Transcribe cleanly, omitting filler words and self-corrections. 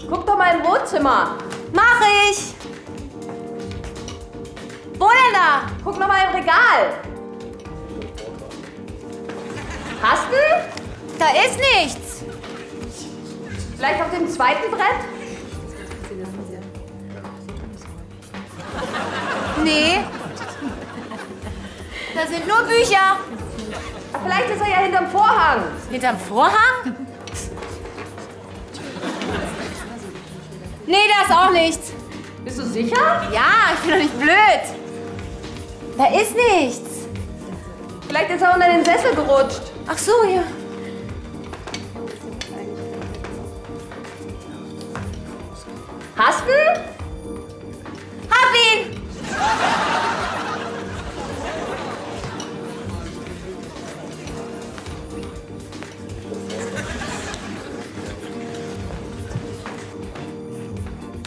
Guck doch mal im Wohnzimmer. Mach ich! Wo denn da? Guck noch mal im Regal. Hast du? Da ist nichts. Vielleicht auf dem zweiten Brett? Nee. Da sind nur Bücher. Ach, vielleicht ist er ja hinterm Vorhang. Hinterm Vorhang? Nee, da ist auch nichts. Bist du sicher? Ja, ich bin doch nicht blöd. Da ist nichts. Vielleicht ist er unter den Sessel gerutscht. Ach so, ja. Hast du?